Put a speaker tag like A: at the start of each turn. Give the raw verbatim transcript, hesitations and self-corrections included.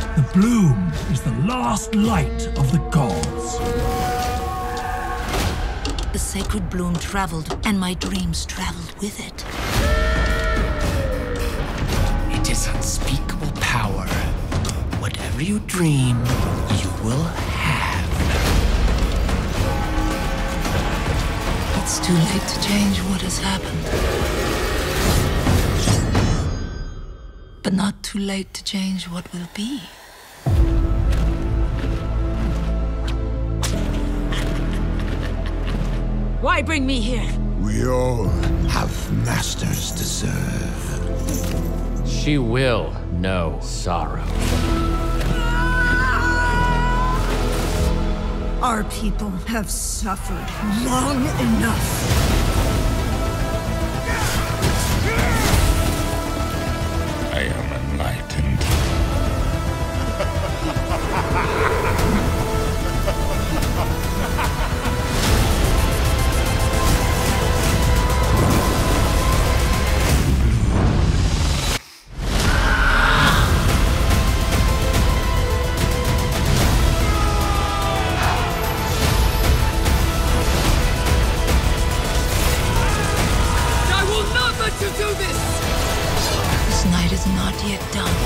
A: The bloom is the last light of the gods.
B: The sacred bloom traveled, and my dreams traveled with it.
C: It is unspeakable power. Whatever you dream, you will have.
B: It's too late to change what has happened. But not too late to change what will be. Why bring me here?
D: We all have masters to serve.
E: She will know sorrow.
F: Our people have suffered long enough.
D: I am enlightened.
B: I will not let you do this! This night is not yet done.